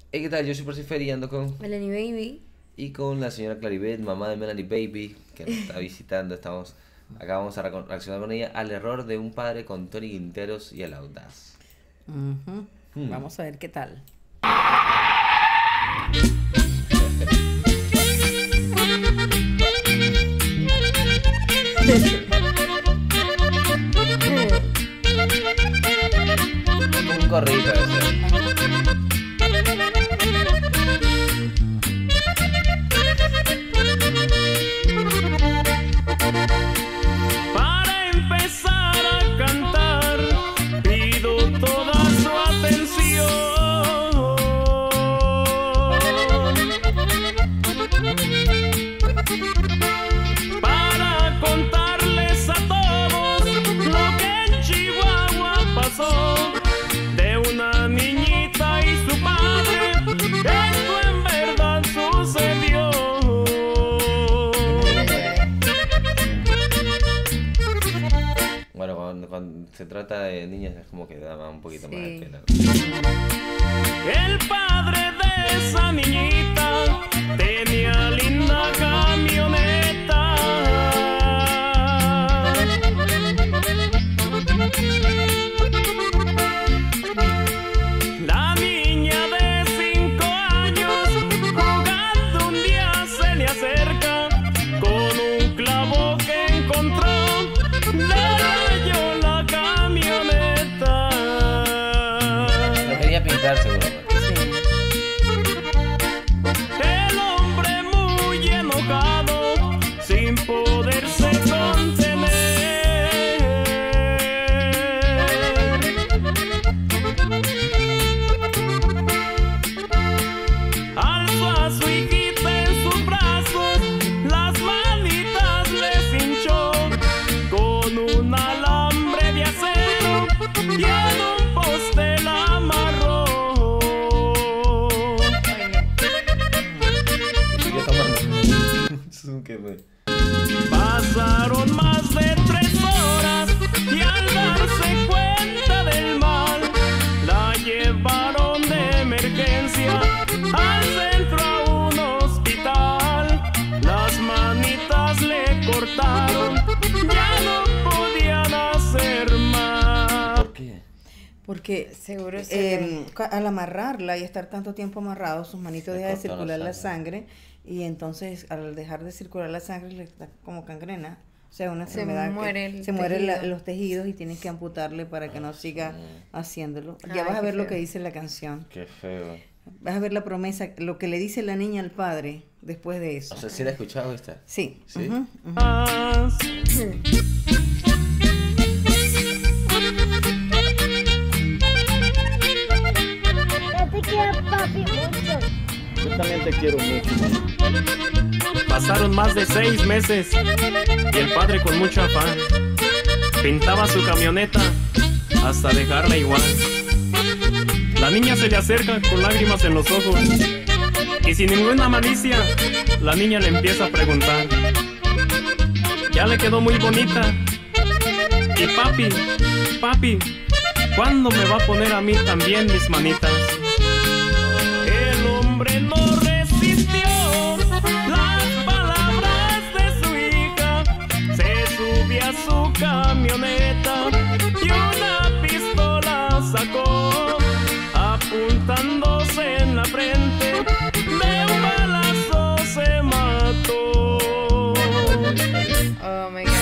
Hey, ¿qué tal? Yo soy Percifer y ando con... Melanie Baby. Y con la señora Claribet, mamá de Melanie Baby, que nos está visitando. Acá vamos a reaccionar con ella al error de un padre con Tony Quinteros y el audaz. Vamos a ver qué tal. Un corrido ese. Para empezar a cantar, pido toda su atención. Para contarles a todos lo que en Chihuahua pasó, de una niñita y su padre. Esto en verdad sucedió. Bueno, cuando se trata de niñas es como que da un poquito más de pena. El padre de esa niñita tenía linda camioneta. La niña de 5 años jugando un día se le acerca con un clavo que encontró, le rayó la camioneta. No quería pintar seguro. El hombre muy enojado, sin poderse contener, alzó a su hijita en sus brazos, las manitas le cinchó con un alambre de acero y en un poste la amarró. Sigue tomando. Es un que me... Pasaron más de 3 horas y al darse cuenta del mal, la llevaron de emergencia al centro a un hospital. Las manitas le cortaron, ya no podían hacer más. ¿Por qué? Porque Seguro al amarrarla y estar tanto tiempo amarrado, sus manitos Le dejan de cortó la circular la sangre. sangre y entonces al dejar de circular la sangre le da como gangrena. O sea, una Se enfermedad muere que el se mueren tejido. los tejidos y tienes que amputarle para que no siga haciéndolo. Ya Ay, vas a qué ver lo feo. que dice la canción. Qué feo. Vas a ver la promesa, lo que le dice la niña al padre después de eso. O sea, ¿sí la has escuchado esta? Sí. ¿Sí? Ujú. Yo te quiero, papi, mucho. Yo también te quiero mucho. Pasaron más de 6 meses y el padre con mucho afán pintaba su camioneta hasta dejarla igual. La niña se le acerca con lágrimas en los ojos y sin ninguna malicia la niña le empieza a preguntar: ya le quedó muy bonita. Y papi, ¿cuándo me va a poner a mí también mis manitas? El hombre no resistió las palabras de su hija, se subió a su camioneta y una pistola sacó, apuntándose en la frente, de un balazo se mató. Oh my god.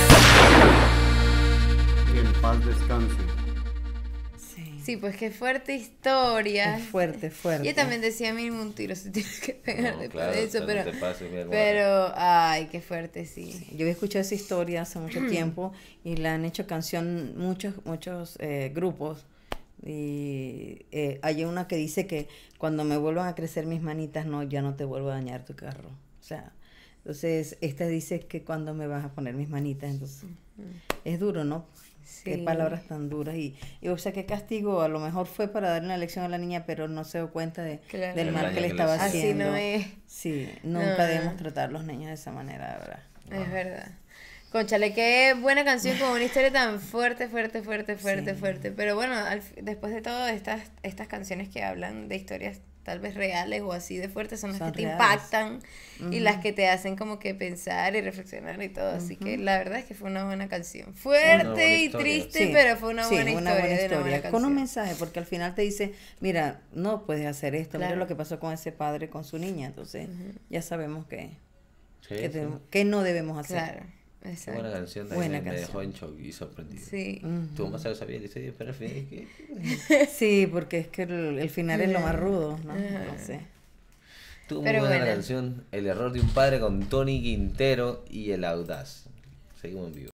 Que en paz descanse. Sí. Sí, pues qué fuerte historia. Es fuerte, fuerte. Yo también decía, mínimo un tiro se tiene que pegar No, después claro, de eso, no pero... te pases, mi hermano. Pero, ay, qué fuerte, sí. Yo había escuchado esa historia hace mucho tiempo y la han hecho canción muchos grupos. Y hay una que dice que cuando me vuelvan a crecer mis manitas, no, ya no te vuelvo a dañar tu carro. O sea, entonces esta dice que cuando me vas a poner mis manitas, entonces es duro, ¿no? Sí. Qué palabras tan duras. Y o sea, qué castigo. A lo mejor fue para darle una lección a la niña, pero no se dio cuenta Claro. del El mal daño que le que estaba les- Así haciendo. no es. Sí, nunca No. debemos tratar a los niños de esa manera, de verdad. Es verdad. Cónchale, qué buena canción con una historia tan fuerte, fuerte, fuerte, fuerte, Sí. fuerte. Pero bueno, después de todo, estas canciones que hablan de historias tal vez reales o así de fuertes son las Son que te reales. impactan y las que te hacen como que pensar y reflexionar y todo. Así que la verdad es que fue una buena canción. Fuerte buena y historia. triste, Sí, pero fue una sí, buena historia de una buena historia, con un canción. mensaje, porque al final te dice, mira, no puedes hacer esto, mira Claro. lo que pasó con ese padre con su niña, entonces ya sabemos que, Sí, que, sí. que no debemos hacer. Claro, Qué exacto. buena canción Buena también, me canción. dejó en shock y sorprendido. Sí. Tu mamá se lo sabía y dice, pero al final es que... Sí, porque es que el final es lo más rudo, ¿no? No sé. Tuvo muy Pero buena la buena. canción El error de un padre con Tony Quintero y El Audaz. Seguimos en vivo.